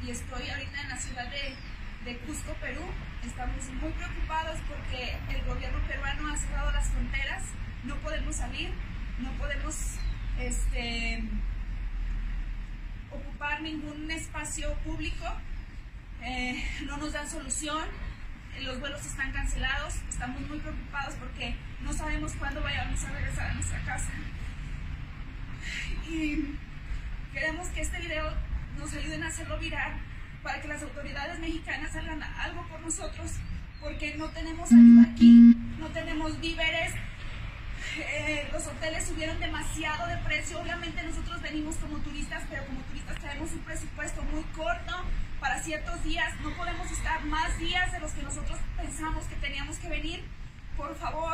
y estoy ahorita en la ciudad de Cusco, Perú. Estamos muy preocupados porque el gobierno peruano ha cerrado las fronteras, no podemos salir, no podemos ocupar ningún espacio público, no nos dan solución, los vuelos están cancelados, estamos muy preocupados porque no sabemos cuándo vayamos a regresar a nuestra casa. Y queremos que este video nos ayuden a hacerlo viral para que las autoridades mexicanas hagan algo por nosotros, porque no tenemos ayuda aquí, no tenemos víveres, los hoteles subieron demasiado de precio. Obviamente nosotros venimos como turistas, pero como turistas traemos un presupuesto muy corto para ciertos días, no podemos estar más días de los que nosotros pensamos que teníamos que venir. Por favor,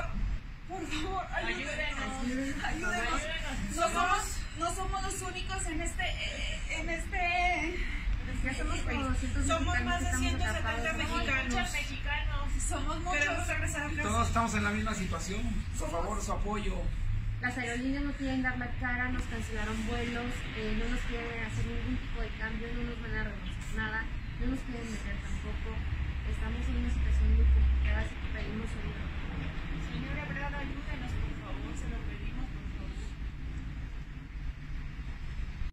ayúdenos, ayúdenos. No somos los únicos en somos más de 170 mexicanos. Somos muchos. Queremos regresar a casa. Todos estamos en la misma situación. Por favor, su apoyo. Las aerolíneas no quieren dar la cara, nos cancelaron vuelos, no nos quieren hacer ningún tipo de cambio, no nos van a renunciar nada, no nos quieren meter tampoco. Estamos en una situación